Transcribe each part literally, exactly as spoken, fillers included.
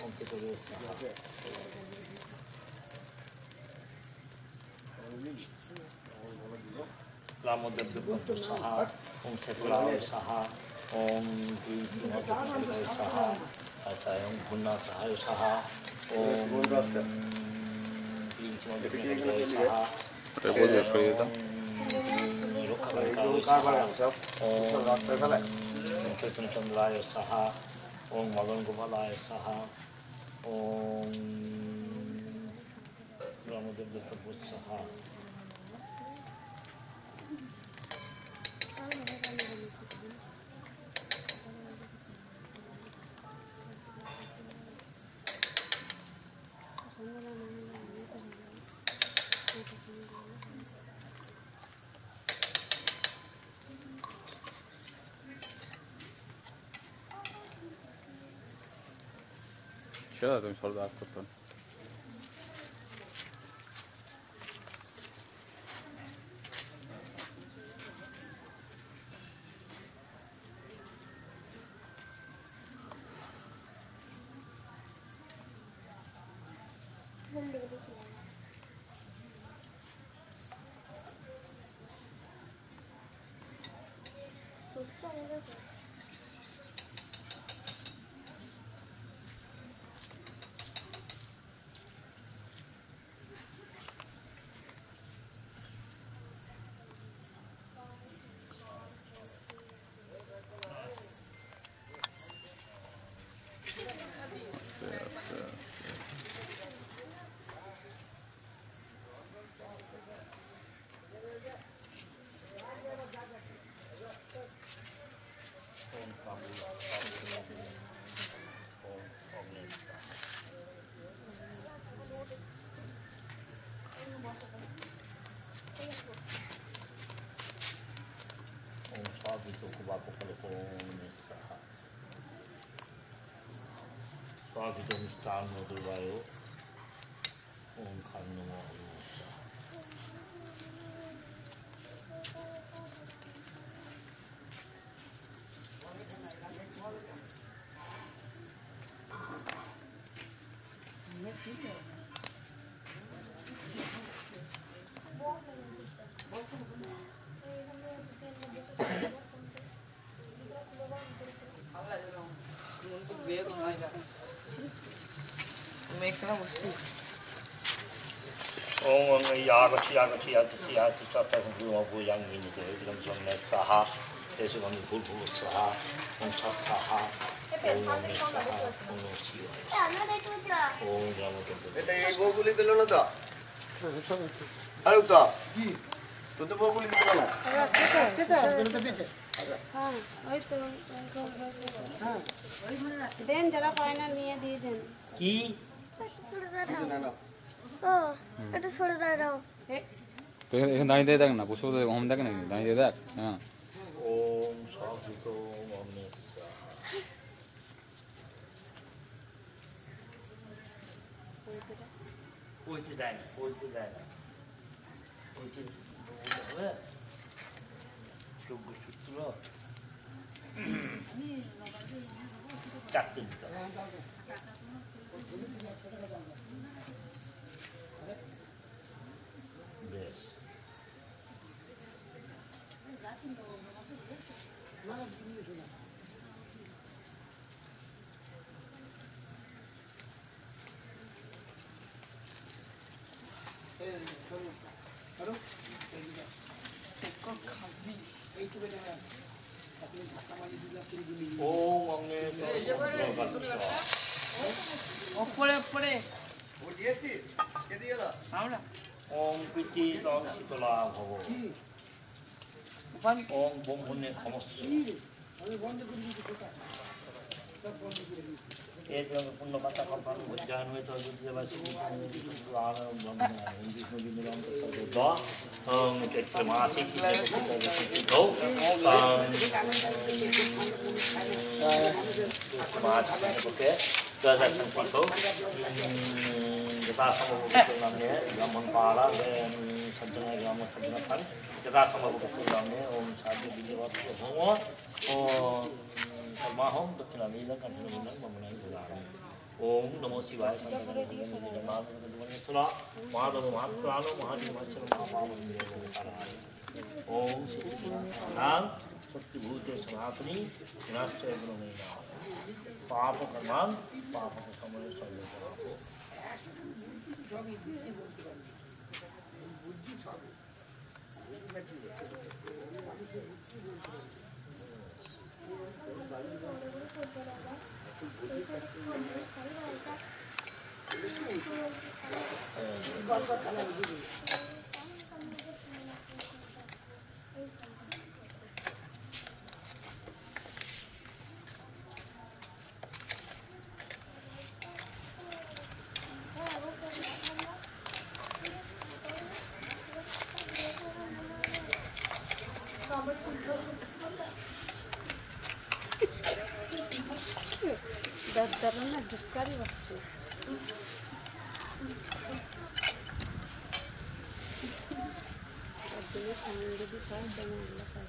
ओम पितृभ्यो स्वाहा ग्रामोद्यभ्यो स्वाहा ओम चतुराय स्वाहा ओम श्रीमद्भगवते स्वाहा अच्छा ओम भुन्ना सहाय स्वाहा ओम श्रीमद्भगवते स्वाहा ओम चंद्राय स्वाहा ओम मदन गोपालाय स्वाहा ओम ग्रामोद्यभ्यो स्वाहा चलो तुम छोड़ दो आपको तो स्वादितो मिष्टान मधुरवायो ओम खान्नो ओम यागति यागति यागति यागति तथा संपूर्ण yang ini tu dalam zaman saha sesuatu yang berbulu saha untuk saha ओम नमः साहा ओम शिवाय ओम नमः এটা এই বগুলি দিল না তো আরে তো কি তো তো বগুলি দিল না আচ্ছা আচ্ছা হ্যাঁ ওই তো হ্যাঁ দেন যারা ফাইনাল নিয়ে দিয়ে দেন কি ও এটা ছোড়ে দাও তো এখানে দাঁড়িয়ে দিয়ে দেখ না বসে বসে হোম দেখ নাকি দাঁড়িয়ে দিয়ে দেখ হ্যাঁ ओम साधितो ओम ওইতে যায় না ওইতে যায় না ওইতে হবে চোখ সূত্র চারটে দিতে বেশ ओम हमने ওপরে ওপরে ও দিয়েছি কে দিয়েলা আমরা ओम पिति तम शीतला भव ओम बोम पुण्य खमस्व एक पुण्य माता कंपन उद्यान में तो विद्यावासी पुराण ब्रह्म हिंदी में मिलान करते दो हम एक मासिक की दो समाज में होते दस संपत्ति हो जता संभव नामने ब्राह्मण पाला सज्जन ग्राम सज्जन फल जता संभव नामने ओम शादी विजयवासी होम ओम कर्मा होम दक्षिणा मीला कंठना मीला ममनाई भुलाने ओम नमो शिवाय माधव महाप्राणो महादेव ओम नाम सत्यभूते सनातनी विनाश्चय ब्रह्मणा पाप कर्मान पाप समय सर्वे दर्दरना धिक्कारी बच्चे ये सामने भी साथ देना अल्लाह का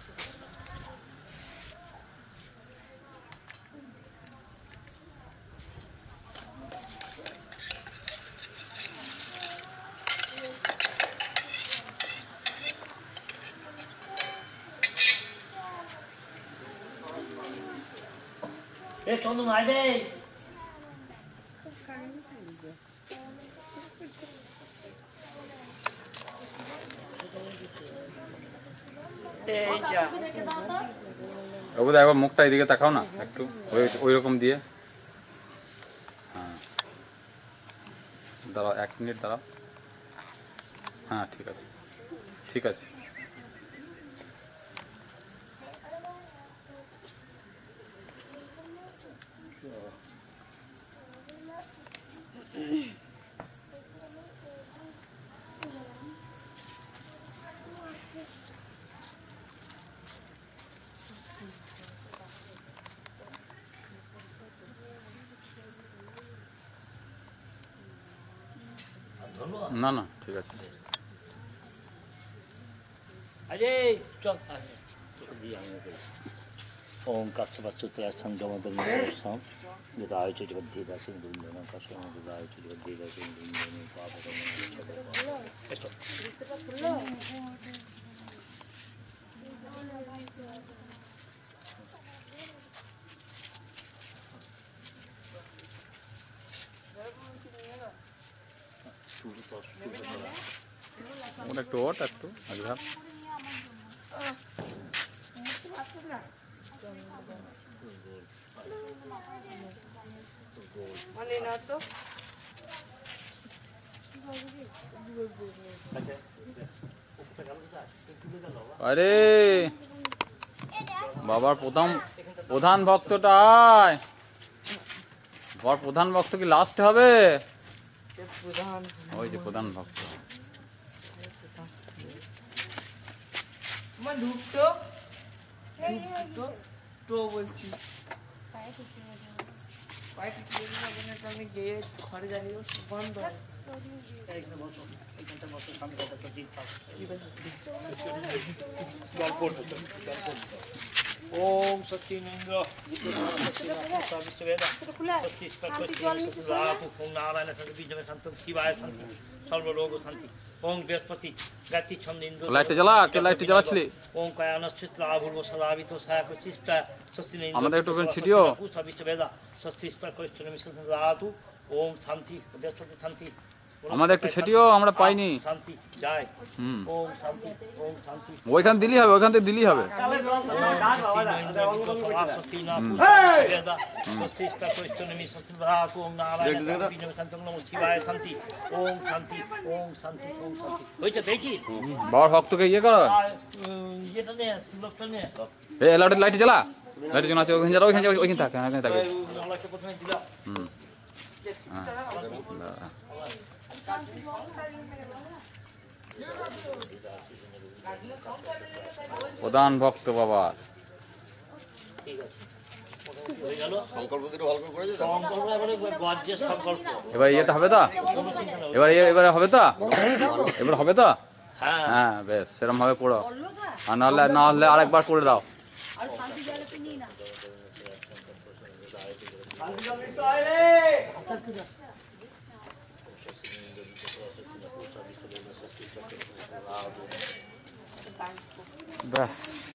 ए चंदू आ दे বাবু একবার মুখটা এদিকে তাকাও না একটু ওই ওই রকম দিয়ে হ্যাঁ দাঁড়াও এক মিনিট দাঁড়াও হ্যাঁ ঠিক আছে ঠিক আছে না না ঠিক আছে अरे चल ओम कस्यवस्तुतया संगमदं साम यदाय चितवद्धिदा सिंधुन्दन कस्यं यदाय चितवद्धिदा सिंधुन्दन पापकं esto ওটা একটু ওট একটু আজহার মানে না তো আরে বাবার প্রথম প্রধান ভক্তটা আয় বাবার প্রধান ভক্ত কি লাস্ট হবে প্রধান ওই যে প্রধান ভক্ত আমার ঢুকতো ঢুকতো তো বলছি পায়ে টিপে দিলে তো আমি গিয়ে ঘরে জানিও বন্ধ ओम शक्ति इंद्र नारायण बीज में संत शिवाय शांति सर्वरोग शांति ओम बृहस्पति गाति छंद इंद्र লাইট জ্বালা কে লাইট জ্বালাছিলি ओम कायानश्चित लाभूर्व सदावित साय प्रतिष्ठा स्वस्ति इंद्र আমাদের একটু ছিটিও विश्ववेदा स्वस्ति कृष्ण मिश्र धातु ओम शांति बृहस्पति शांति আমাদের একটু ছিটিও আমরা পাইনি শান্তি যায় হুম ওম শান্তি ওম শান্তি ওইখান দিলি হবে ওইখান থেকে দিলি হবে বাবার ভক্তকে ইয়ে করো এই লাইট লাইট জ্বালা লাইট জ্বালা ওইখানে জ্বালা ওইখানে ওইখানে থাকে ওইখানে থাকে হুম হ্যাঁ প্রধান ভক্ত বাবা এবার ইয়েটা হবে তো এবার এবারে হবে তো এবার হবে তো হ্যাঁ বেশ সেরকম ভাবে পড়ো আর নাহলে না হলে আরেকবার করে দাও শান্তি জল একটু আয় রে ব্যাস